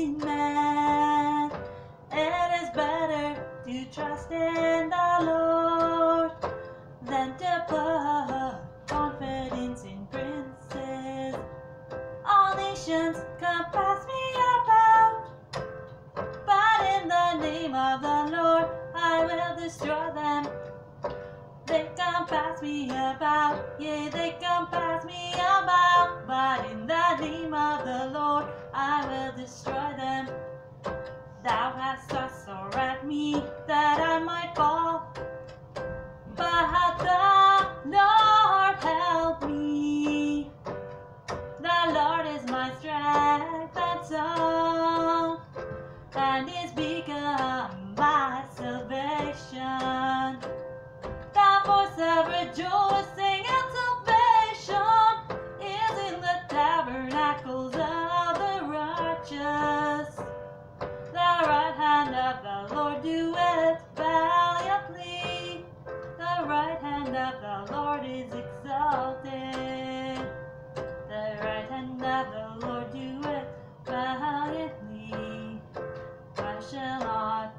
in man. It is better to trust in the Lord than to put confidence in princes. All nations compass me about, but in the name of the Lord I will destroy them. They compass me about, yea, they compass me about, but in the name of the Lord I will destroy them. Thou hast thus sore at me that I might fall, but the Lord help me. The Lord is my strength and song, and is become my salvation. The voice of rejoicing and salvation is in the tabernacles of the righteous. The right hand of the Lord doeth valiantly. The right hand of the Lord is exalted. The right hand of the Lord doeth valiantly. I shall not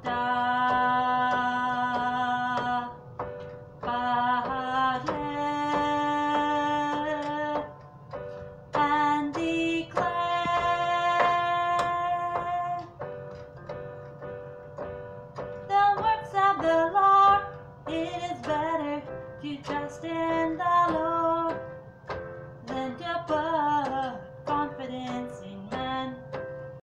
die, but live and declare the works of the Lord. It is better to trust in the Lord